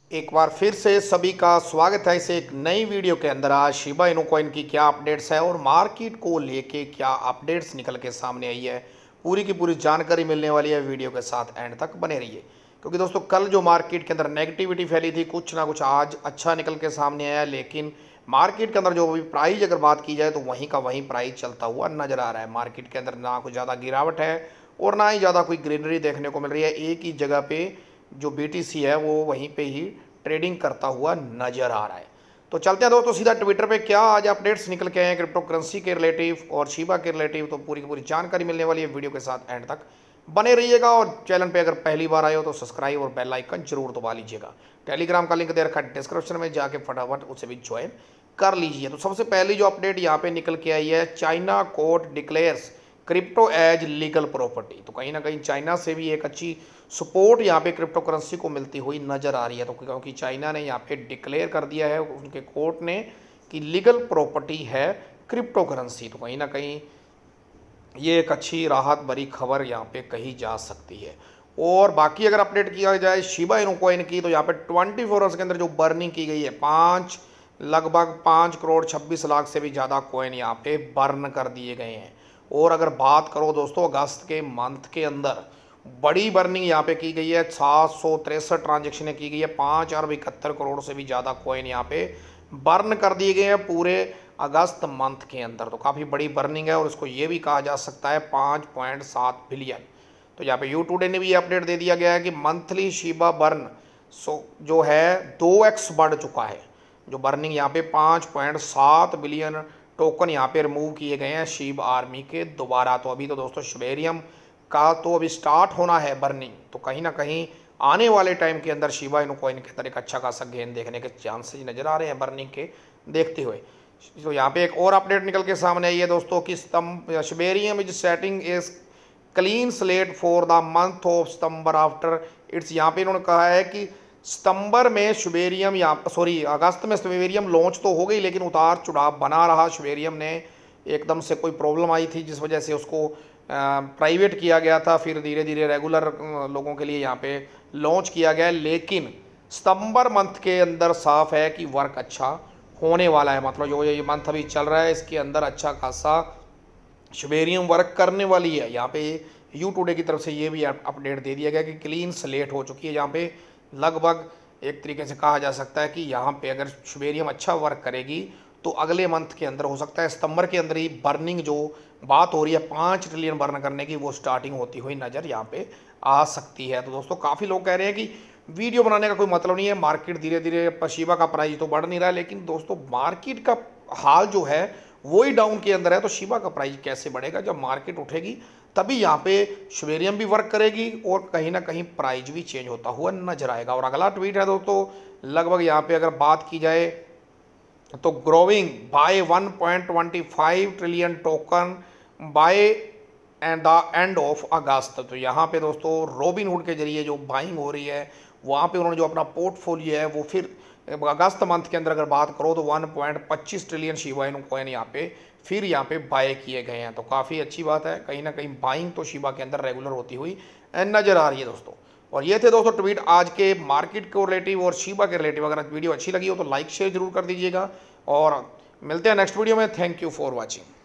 एक बार फिर से सभी का स्वागत है इस एक नई वीडियो के अंदर। आज शिबा इनु कॉइन की क्या अपडेट्स है और मार्केट को लेके क्या अपडेट्स निकल के सामने आई है, पूरी की पूरी जानकारी मिलने वाली है। वीडियो के साथ एंड तक बने रहिए, क्योंकि दोस्तों कल जो मार्केट के अंदर नेगेटिविटी फैली थी, कुछ ना कुछ आज अच्छा निकल के सामने आया। लेकिन मार्केट के अंदर जो अभी प्राइस अगर बात की जाए तो वहीं का वहीं प्राइस चलता हुआ नजर आ रहा है। मार्केट के अंदर ना कुछ ज़्यादा गिरावट है और ना ही ज़्यादा कोई ग्रीनरी देखने को मिल रही है। एक ही जगह पे जो BTC है वो वहीं पे ही ट्रेडिंग करता हुआ नजर आ रहा है। तो चलते हैं दोस्तों सीधा ट्विटर पे क्या आज अपडेट्स निकल के आए हैं क्रिप्टो करेंसी के रिलेटिव और शिबा के रिलेटिव। तो पूरी की पूरी जानकारी मिलने वाली है, वीडियो के साथ एंड तक बने रहिएगा। और चैनल पे अगर पहली बार आए हो तो सब्सक्राइब और बेल आइकन जरूर दबा लीजिएगा। टेलीग्राम का लिंक दे रखा है डिस्क्रिप्शन में, जाके फटाफट उसे भी ज्वाइन कर लीजिए। तो सबसे पहली जो अपडेट यहाँ पे निकल के आई है, China court declares crypto as legal property. तो कहीं ना कहीं चाइना से भी एक अच्छी सपोर्ट यहाँ पे क्रिप्टो करेंसी को मिलती हुई नजर आ रही है। तो क्योंकि चाइना ने यहाँ पे डिक्लेयर कर दिया है उनके कोर्ट ने कि लीगल प्रॉपर्टी है क्रिप्टो करेंसी, तो कहीं ना कहीं ये एक अच्छी राहत भरी खबर यहाँ पे कही जा सकती है। और बाकी अगर अपडेट किया जाए शिबा इनु कॉइन की, तो यहाँ पे 24 आवर्स के अंदर जो बर्निंग की गई है, लगभग 5 करोड़ 26 लाख से भी ज़्यादा कॉइन यहाँ पे बर्न कर दिए गए हैं। और अगर बात करो दोस्तों अगस्त के मंथ के अंदर बड़ी बर्निंग यहाँ पे की गई है, 763 ट्रांजेक्शन की गई है, 5 अरब 71 करोड़ से भी ज़्यादा कॉइन यहाँ पे बर्न कर दिए गए हैं पूरे अगस्त मंथ के अंदर। तो काफ़ी बड़ी बर्निंग है और इसको ये भी कहा जा सकता है 5.7 बिलियन। तो यहाँ पे यूटुडे ने भी अपडेट दे दिया गया है कि मंथली शिबा बर्न जो है 2x बढ़ चुका है। जो बर्निंग यहाँ पे 5.7 बिलियन टोकन यहाँ पे रिमूव किए गए हैं शिबा आर्मी के दोबारा। तो अभी तो दोस्तों शिबेरियम का तो अभी स्टार्ट होना है बर्निंग, तो कहीं ना कहीं आने वाले टाइम के अंदर शिबा इनु कॉइन के अंदर एक अच्छा खासा गेन देखने के चांसेस नजर आ रहे हैं बर्निंग के देखते हुए। तो यहाँ पे एक और अपडेट निकल के सामने आई है दोस्तों कि Shibarium is setting is clean slate for the month of September after its. यहाँ पे इन्होंने कहा है कि सितंबर में शिबेरियम अगस्त में शिबेरियम लॉन्च तो हो गई, लेकिन उतार चढ़ाव बना रहा। शिबेरियम ने एकदम से कोई प्रॉब्लम आई थी जिस वजह से उसको प्राइवेट किया गया था, फिर धीरे धीरे रेगुलर लोगों के लिए यहाँ पे लॉन्च किया गया। लेकिन सितंबर मंथ के अंदर साफ है कि वर्क अच्छा होने वाला है। मतलब जो ये मंथ अभी चल रहा है इसके अंदर अच्छा खासा शिबेरियम वर्क करने वाली है। यहाँ पे यूटुडे की तरफ से ये भी अपडेट दे दिया गया कि क्लीन स्लेट हो चुकी है। यहाँ पे लगभग एक तरीके से कहा जा सकता है कि यहाँ पे अगर शिबेरियम अच्छा वर्क करेगी तो अगले मंथ के अंदर हो सकता है सितंबर के अंदर ही बर्निंग जो बात हो रही है 5 ट्रिलियन बर्न करने की, वो स्टार्टिंग होती हुई नज़र यहाँ पे आ सकती है। तो दोस्तों काफ़ी लोग कह रहे हैं कि वीडियो बनाने का कोई मतलब नहीं है, मार्केट धीरे धीरे शिबा का प्राइस तो बढ़ नहीं रहा है, लेकिन दोस्तों मार्केट का हाल जो है वही डाउन के अंदर है। तो शिबा का प्राइस कैसे बढ़ेगा? जब मार्केट उठेगी तभी यहाँ पे शिबेरियम भी वर्क करेगी और कहीं ना कहीं प्राइस भी चेंज होता हुआ नजर आएगा। और अगला ट्वीट है दोस्तों, लगभग यहाँ पे अगर बात की जाए तो growing by 1.25 trillion token by and the end of August. तो यहाँ पे दोस्तों रॉबिनहुड के जरिए जो बाइंग हो रही है, वहाँ पे उन्होंने जो अपना पोर्टफोलियो है वो फिर अगस्त मंथ के अंदर अगर बात करो तो 1.25 ट्रिलियन शिबा इनु कॉइन यहाँ पे फिर यहाँ पे बाय किए गए हैं। तो काफ़ी अच्छी बात है, कहीं ना कहीं बाइंग तो शिबा के अंदर रेगुलर होती हुई नजर आ रही है दोस्तों। और ये थे दोस्तों ट्वीट आज के मार्केट के रिलेटिव और शिबा के रिलेटिव। अगर वीडियो अच्छी लगी हो तो लाइक शेयर जरूर कर दीजिएगा और मिलते हैं नेक्स्ट वीडियो में। Thank you for watching.